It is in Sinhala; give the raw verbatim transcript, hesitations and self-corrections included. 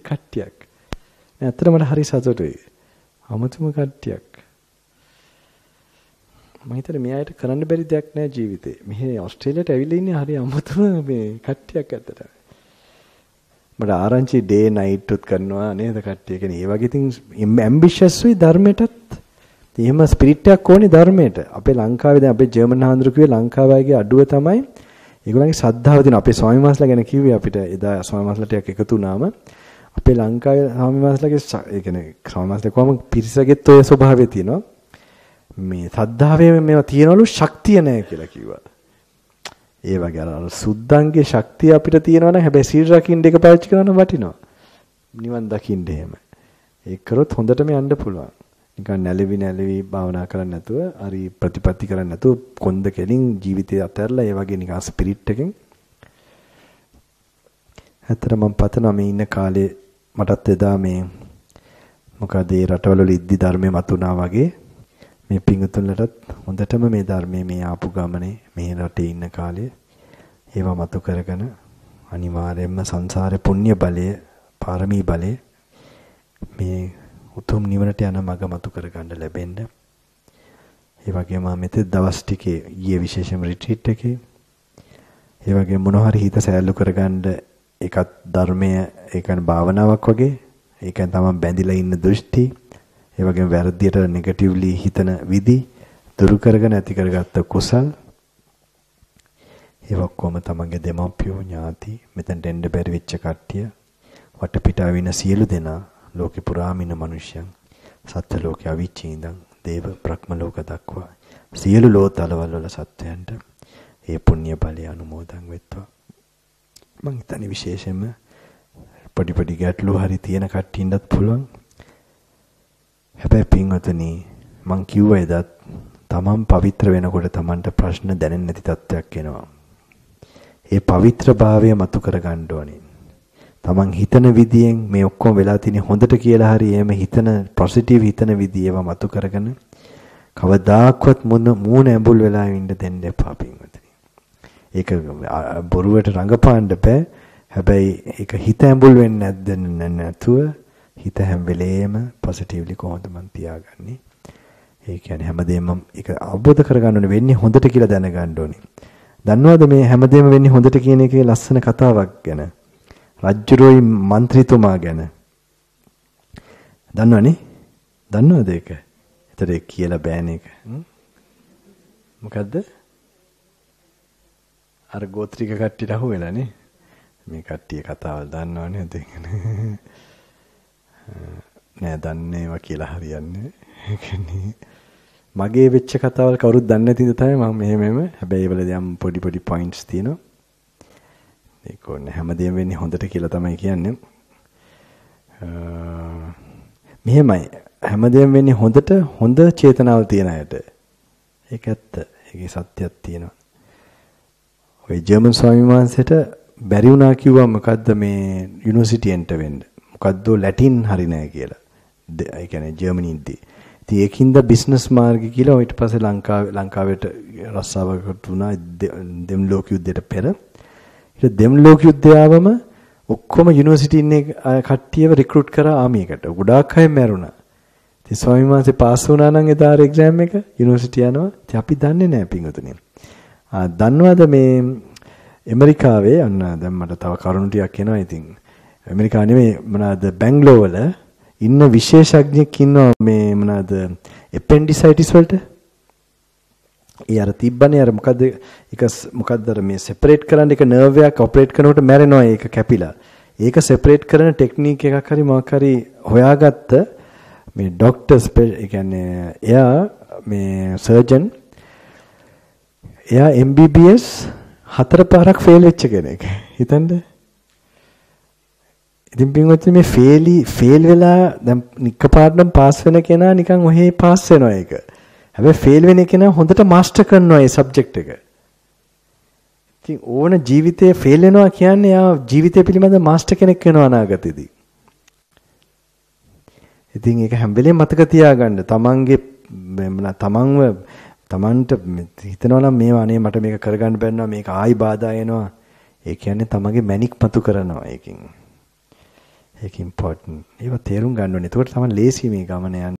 කට්ටියක්. ඇත්තට මට හරි සතුටුයි. අමුතුම කට්ටියක්. මම හිතන්නේ මෙයාට කරන්න බැරි දෙයක් නෑ ජීවිතේ. මෙහි ඕස්ට්‍රේලියාවට ඇවිල්ලා ඉන්නේ හරි අමුතුම මේ කට්ටියක් ඇත්තට. මට ආරංචි ඩේ නයිට් උත් කරනවා නේද කට්ටිය. කියන්නේ ඒ වගේ තින් ඇම්බිෂස් වෙයි ධර්මයටත්. එහෙම ස්පිරිට් එකක් ඕනේ ධර්මයට. අපේ ලංකාවේ දැන් අපේ ජර්මන් හාමුදුරු කිව්වේ ලංකාවයිගේ අඩුව තමයි ඒගොල්ලන්ගේ ශ්‍රද්ධාව දින. අපේ ස්වාමීන් වහන්සේලා ගැන කිව්වේ අපිට එදා ස්වාමීන් වහන්සේලා ටිකක් එකතු වුණාම අපේ ලංකාවේ ස්වාමීන් වහන්සේලාගේ ඒ කියන්නේ ස්වාමීන් වහන්සේලා කොහොම පිරිසගෙත් ඔය ස්වභාවය තියෙනවා. මේ ශ්‍රද්ධාවේ මේවා තියනවලු ශක්තිය නැහැ කියලා කිව්වා. ඒ වගේ අර සුද්ධංගේ ශක්තිය අපිට තියෙනවා නම් හැබැයි සීල් රකින්න එක පාවිච්චි කරන්න වටිනවා. නිවන් දකින්න එහෙම. ඒක කරොත් හොඳටම යන්න පුළුවන්. නිකන් නැලවි නැලවි භාවනා කරන්නේ නැතුව, හරි ප්‍රතිපත්ති කරන්නේ නැතුව කොන්ද කෙලින් ජීවිතය අතහැරලා ඒ වගේ නිකන් ස්පිරිට් එකෙන්. ඇත්තට මම පතනවා මේ ඉන්න කාලේ මටත් එදා මේ මොකද ඒ රටවල ඉද්දි ධර්මයේ මතුණා වගේ මේ පිංගුතුන්ලටත් හොඳටම මේ ධර්මයේ මේ ආපු ගමනේ මේ රටේ ඉන්න කාලේ ඒවා මතු කරගෙන අනිවාර්යයෙන්ම සංසාරේ පුණ්‍ය බලය, පාරමී බලය මේ උතුම් නිවනට යන මඟ මතු කරගන්න ලැබෙන්න. ඒ වගේම මෙතෙක් දවස් ටිකේ ඊයේ විශේෂම රිට්‍රීට් එකේ ඒ වගේ මොනවා හරි හිත සෑල්ලු කරගන්න ඒකත් ධර්මය ඒ කියන්නේ භාවනාවක් වගේ. ඒ කියන්නේ තමයි බැඳිලා ඉන්න දෘෂ්ටි, ඒ වගේම වැරදියට නෙගටිව්ලි හිතන විදි දුරු කරගෙන ඇති කරගත්ත කුසල්. ඒ ඔක්කොම තමන්ගේ දෙමව්පියෝ ඥාති මෙතෙන්ට එන්න බැරි වෙච්ච කට්ටිය වටපිටාව ඉන්න සියලු දෙනා ලෝකෙ පුරාම ඉන්න මිනිසයන් සත්ත්ව ලෝකයේ අවිච්ඡේ ඉඳන් දේව බ්‍රහ්ම ලෝක දක්වා සියලු ලෝතලවල වල සත්වයන්ට ඒ පුණ්‍ය බලය අනුමෝදන් වෙත්වා. මං හිතන්නේ විශේෂයෙන්ම පොඩි පොඩි ගැටලු හරි තියෙන කට්ටියන්ටත් පුළුවන්. හැබැයි පින්වතුනි මං කිව්වා එදත් තමන් පවිත්‍ර වෙනකොට තමන්ට ප්‍රශ්න දැනෙන්නේ නැති තත්ත්වයක් එනවා. ඒ පවිත්‍ර භාවය මතු කර ගන්න ඕනේ. තමන් හිතන විදියෙන් මේ ඔක්කොම වෙලා තියෙන හොඳට කියලා හරි එහෙම හිතන පොසිටිව් හිතන විදිය ඒවා මතු කරගෙන කවදාක්වත් මොන මූණ ඇඹුල් වෙලා ඉන්න දෙන්න එපා පින්වතුනි. ඒක බොරුවට රඟපාන්න බෑ. හැබැයි ඒක හිත ඇඹුල් වෙන්නේ නැද්ද නැතුව හිත හැම වෙලේම පොසිටිව්ලි කොහොමද මන් තියාගන්නේ. ඒ කියන්නේ හැමදේම ඒක අවබෝධ කරගන්න ඕනේ වෙන්නේ හොඳට කියලා දැනගන්න ඕනේ. දන්නවද මේ හැමදේම වෙන්නේ හොඳට කියන එකේ ලස්සන කතාවක් ගැන? රජ්ජුරුයි മന്ത്രിතුමා ගැන. දන්නවනේ? දන්නවද ඒක? ඒතර ඒක කියලා බෑනේ ඒක. මොකද්ද? අර ගෝත්‍රික කට්ටියට අහුවෙලානේ. මේ කට්ටිය කතාවල් දන්නවනේ දෙන්නේ. නෑ දන්නේ ඒවා කියලා හරියන්නේ. ඒ කියන්නේ මගේ වෙච්ච කතාවල් කවුරුත් දන්නේ නැති ඉඳ තමයි මම මෙහෙම මෙහෙම. හැබැයි ඒවලදී යම් පොඩි පොඩි පොයින්ට්ස් තියෙනවා. ඒක ඕනේ හැමදේම වෙන්නේ හොඳට කියලා තමයි කියන්නේ. මෙහෙමයි හැමදේම වෙන්නේ හොඳට හොඳ චේතනාවල් තියන අයට. ඒක ඇත්ත. ඒකේ සත්‍යයක් තියෙනවා. ඔය ජර්මන් ස්වාමීන් වහන්සේට බැරි වුණා කිව්වා මොකද්ද මේ යුනිවර්සිටි එන්ට වෙන්න. මොකද්ද ලැටින් හරි නෑ කියලා. ඒ කියන්නේ ජර්මනිදී. ඉතින් ඒකින්ද බිස්නස් මාර්ගය කියලා ඊට පස්සේ ලංකාවේ ලංකාවට රස්සාවකට වුණා දෙම් ලෝක යුද්ධයට පෙර. ඊට දෙම් ලෝක යුද්ධය ආවම ඔක්කොම යුනිවර්සිටි ඉන්නේ කට්ටියව රික්‍රූට් කරා ආමි එකට. ගොඩාක් අය මැරුණා. ඉතින් ස්වාමීන් වහන්සේ පාස් වුණා නම් එදා එක්සෑම් එක යුනිවර්සිටි යනවා. ඉතින් අපි දන්නේ නැහැ පින්වතුනි. ආ දන්නවද මේ ඇමරිකාවේ අන්න දැන් මට තව කරුණු ටිකක් එනවා. ඉතින් ඇමරිකාව නෙමෙයි මොනවාද බැංගලෝර වල ඉන්න විශේෂඥයෙක් ඉන්නවා මේ මොනවාද ඇපෙන්ඩිසයිටිස් වලට. ඒ අර තිබ්බනේ අර මොකද්ද ඒක මොකද්ද අර මේ සෙපරේට් කරන්න එක නර්ව් එකක් ඔපරේට් කරනකොට මැරෙනවා ඒක කැපිලා. ඒක සෙපරේට් කරන ටෙක්නික් එකක් හරි මොකක් හරි හොයාගත්ත මේ ડોක්ටර්ස් ඒ කියන්නේ එයා මේ සර්ජන් එයා එම් බී බී එස් හතර පාරක් ෆේල් වෙච්ච කෙනෙක්. හිතන්න. ඉතින් පින්වත්නි මේ ෆේලි ෆේල් වෙලා දැන් එකපාරටම පාස් වෙන කෙනා නිකන් ඔහේ පාස් වෙනවා ඒක. හැබැයි ෆේල් වෙන කෙනා හොඳට මාස්ටර් කරනවා ඒ සබ්ජෙක්ට් එක. ඉතින් ඕන ජීවිතේ ෆේල් වෙනවා කියන්නේ යා ජීවිතය පිළිබඳ මාස්ටර් කෙනෙක් වෙනවා අනාගතේදී. ඉතින් ඒක හැම වෙලේම මතක තියාගන්න. තමන්ගේ තමන්ව තමන්ට හිතනවා නම් මේවා අනේ මට මේක කරගන්න බැන්නා මේක ආයි බාධා එනවා. ඒ කියන්නේ තමන්ගේ මැනික් මතු කරනවා ඒකෙන්. ඒක ඉම්පෝටන්ට්. ඒක තේරුම් ගන්න ඕනේ. ඒකට තමයි ලේසි මේ ගමන යන්නේ.